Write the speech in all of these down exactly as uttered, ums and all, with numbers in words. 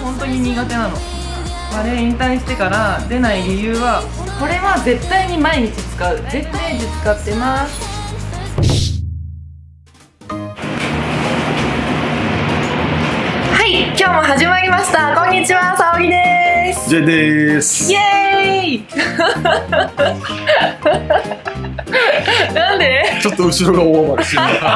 本当に苦手なの。バレエ引退してから出ない理由は、これは絶対に毎日使う、絶対に使ってます。はい、今日も始まりました。こんにちは、さおぎです。 ジェイです。 イエーイなんでちょっと後ろが大回りして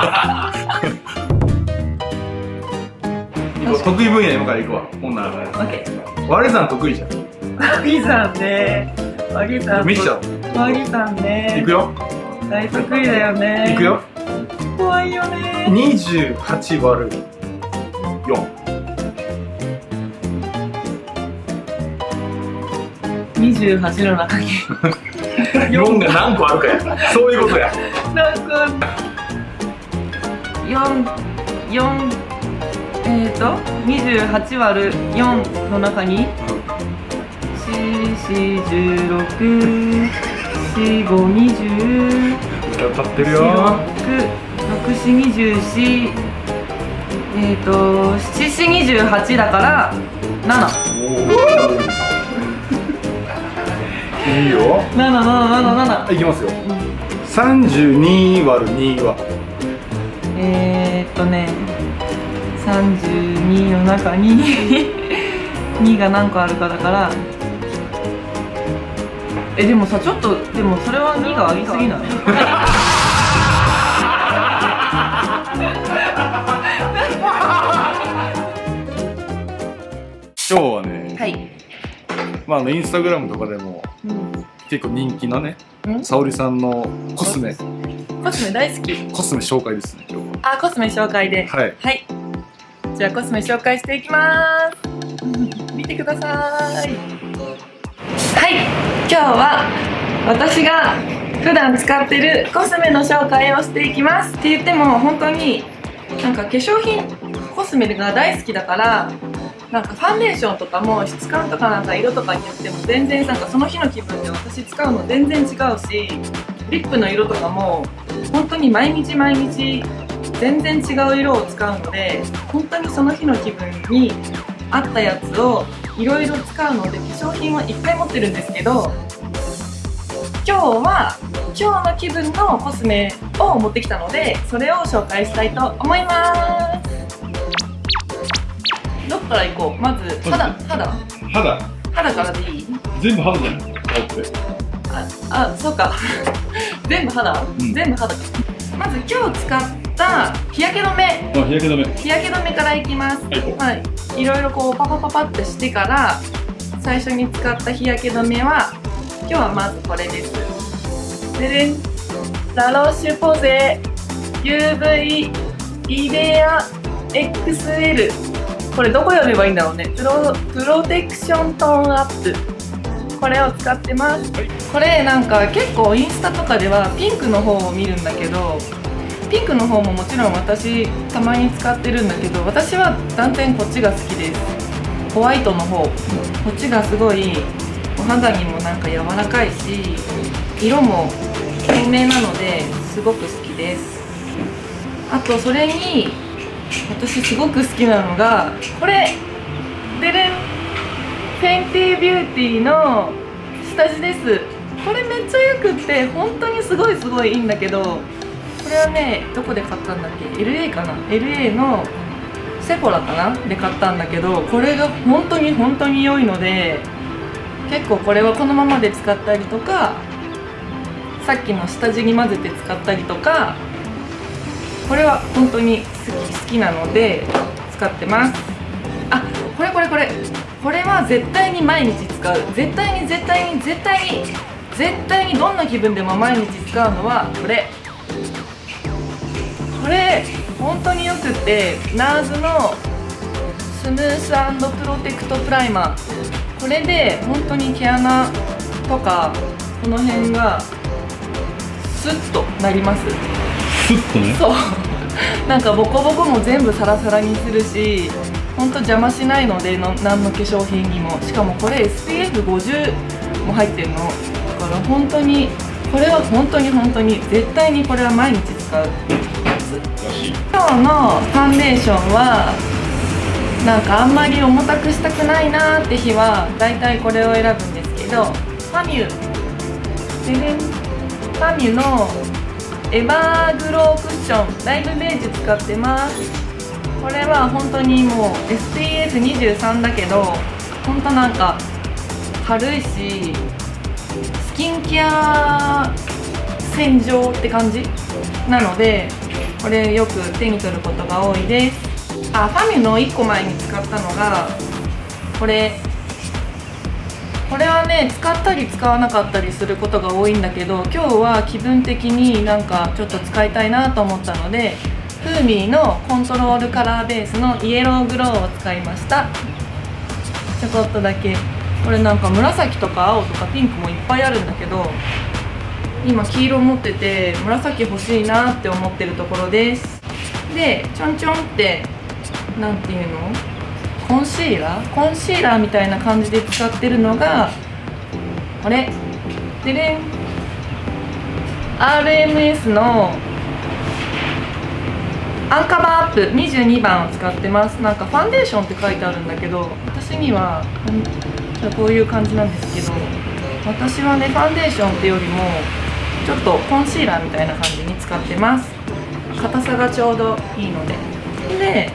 る得意分野今から行くわ。ほんならね、 オッケー。 割り算得意じゃん。 割り算ね。割り算。 見ちゃう。 割り算ね。 いくよ。 大得意だよね。 いくよ。 怖いよね。 にじゅうはち割るよん。 にじゅうはちの中によんが何個あるかや。そういうことや。 なんかよん、よん、えっとにじゅうはち割るよんの中によん、よん、じゅうろく、よん、ご、にじゅう、 歌歌ってるよ。 ろく、よん、にじゅうよん、えっとなな、よん、にじゅうはちだからなな。 いいよ。 なな、なな、なな、なな。 いきますよ。さんじゅうに割るにはえーっとね、さんじゅうにの中ににが何個あるかだから、え、でもさ、ちょっと、でもそれはにがありすぎない？ 今日はね、 はい。 まああのインスタグラムとかでもうん、 結構人気のね、 ん沙織さんのコスメ、 コスメ大好き。 コスメ紹介ですね、今日は。 あ、コスメ紹介で。 はい。 はい。じゃあコスメ紹介していきます。見てください。はい。今日は私が普段使ってるコスメの紹介をしていきます。って言っても本当になんか化粧品、コスメが大好きだから、なんかファンデーションとかも質感とかなんか色とかによっても全然なんかその日の気分で私使うの全然違うし、リップの色とかも本当に毎日毎日全然違う色を使うので、本当にその日の気分に合ったやつをいろいろ使うので、化粧品はいっぱい持ってるんですけど、今日は今日の気分のコスメを持ってきたので、それを紹介したいと思います。どっから行こう。まず肌、肌肌肌からでいい？ 全部肌じゃない？顔ってあ、あ、そうか全部肌、うん、全部肌か。まず今日使った日焼け止め、 あ、日焼け止め日焼け止めからいきます。 はい、 はい、いろいろこうパパパパってしてから最初に使った日焼け止めは、今日はまずこれです。ででん、ラロッシュポゼ ユーブイ リベア エックスエル。 これどこ読めばいいんだろうね。プロ、プロテクショントーンアップ、これを使ってます。これなんか結構インスタとかではピンクの方を見るんだけど、ピンクの方ももちろん私たまに使ってるんだけど、私は断然こっちが好きです。ホワイトの方、こっちがすごいお肌にもなんか柔らかいし、色も透明なのですごく好きです。あとそれに私すごく好きなのがこれ、でれん、フェンティビューティーの下地です。これめっちゃよくって本当にすごいすごいいいんだけど、これはね、どこで買ったんだっけ？ エルエー かな？ エルエー のセフォラかなで買ったんだけど、これが本当に本当に良いので、結構これはこのままで使ったりとか、さっきの下地に混ぜて使ったりとか、これは本当に好き好きなので使ってます。あ、これこれこれこれは絶対に毎日使う。絶対に絶対に絶対に絶対にどんな気分でも毎日使うのはこれ。これ本当によくって、ナーズのスムース&プロテクトプライマー、これで本当に毛穴とかこの辺がスッとなります。 スッとね。そうなんかボコボコも全部サラサラにするし、本当邪魔しないので、の何の化粧品にも。しかもこれ エスピーエフごじゅう も入ってるのだから、本当にこれは本当に本当に絶対にこれは毎日使うやつ。今日のファンデーションはなんかあんまり重たくしたくないなーって日はだいたいこれを選ぶんですけど、ファミュでねファミュのエバーグロークッションライブベージュ使ってます。これは本当にもう エスピーエフにじゅうさん だけど本当なんか軽いしスキンケア洗浄って感じなので、これよく手に取ることが多いです。あ、ファミュのいっこまえに使ったのがこれこれはね、使ったり使わなかったりすることが多いんだけど、今日は気分的になんかちょっと使いたいなと思ったので、フーミーのコントロールカラーベースのイエローグローを使いました。ちょこっとだけ。これなんか紫とか青とかピンクもいっぱいあるんだけど、今黄色持ってて紫欲しいなって思ってるところです。でちょんちょんってなんていうの、コンシーラーコンシーラーみたいな感じで使ってるのがこれでれん アールエムエス のアンカバーアップにじゅうにばんを使ってます。なんかファンデーションって書いてあるんだけど、私にはこういう感じなんですけど、私はねファンデーションってよりもちょっとコンシーラーみたいな感じに使ってます。硬さがちょうどいいので。で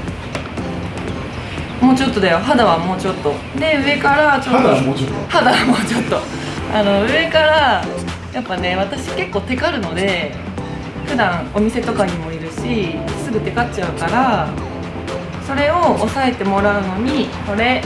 もうちょっとだよ、肌はもうちょっとで、上からちょっと肌はもうちょっと肌はもうちょっとあの上からやっぱね、私結構テカるので、普段お店とかにもいるしすぐテカっちゃうから、それを抑えてもらうのにこれ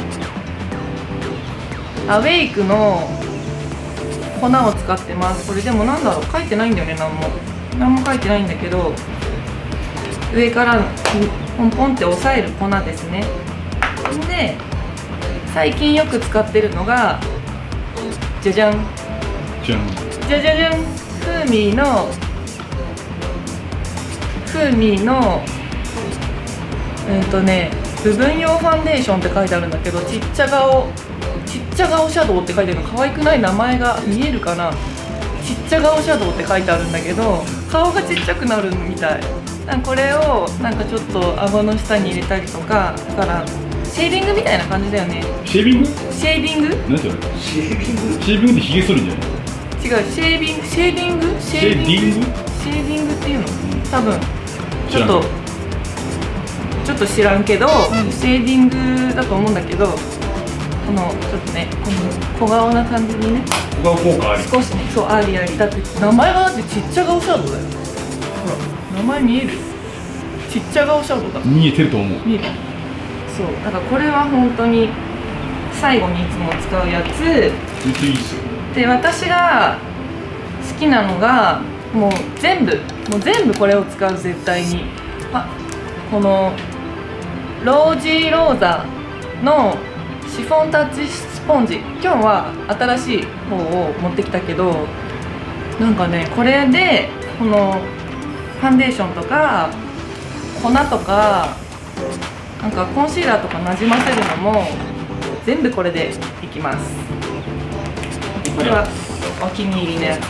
アウェイクの粉を使ってます。これでもなんだろう、書いてないんだよね、何も何も書いてないんだけど、上からポンポンって押さえる粉ですね。で最近よく使ってるのがじゃじゃんじゃんじゃじゃじゃんフーミーのフーミーのうんとね部分用ファンデーションって書いてあるんだけど、ちっちゃ顔ちっちゃ顔シャドウって書いてあるの、可愛くない？名前が見えるかな。ちっちゃ顔シャドウって書いてあるんだけど、顔がちっちゃくなるみたい。なんかこれをなんかちょっと顎の下に入れたりとか、だからシェーディングみたいな感じだよね。 シェービング？ シェーディング？ 何それ？シェービング？シェービングってヒゲ剃るんじゃない？ 違う、シェービング、シェーディング？ シェーディング？ シェーディングっていうの？多分ちょっとちょっと知らんけど、うん、シェーディングだと思うんだけど、このちょっとね、この小顔な感じにね、 小顔効果あり、 少しね、そうありあり。だって名前がだってちっちゃ顔シャドウだよ。ほら名前見える？ちっちゃ顔シャドウだ。 見えてると思う。 見える。そう、だからこれは本当に最後にいつも使うやつ。 めっちゃいいっすよ。 で私が好きなのがもう全部もう全部これを使う、絶対に。あ、このロージーローザのシフォンタッチスポンジ、今日は新しい方を持ってきたけど、なんかねこれでこのファンデーションとか粉とかなんかコンシーラーとかなじませるのも全部これでいきます。これはお気に入りのやつ。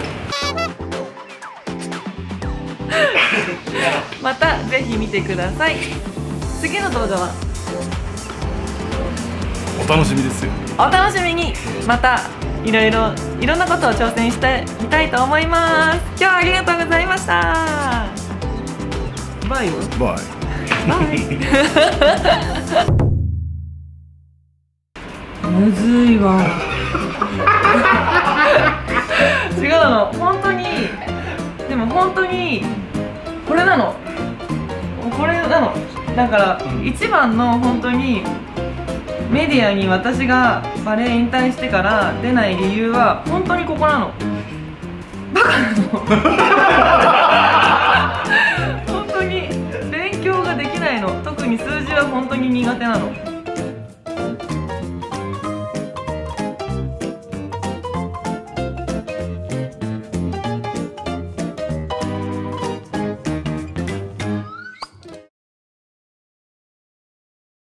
またぜひ見てください。次の動画はお楽しみですよ。 お楽しみに。またいろいろいろんなことを挑戦してみたいと思います。今日はありがとうございました。バイバイバイむずいわ。違うの、本当に。でも本当にこれなの、これなの。だから一番の本当にメディアに私がバレエ引退してから出ない理由は本当にここなの。バカなの。本当に勉強ができないの。特に数字は本当に苦手なの。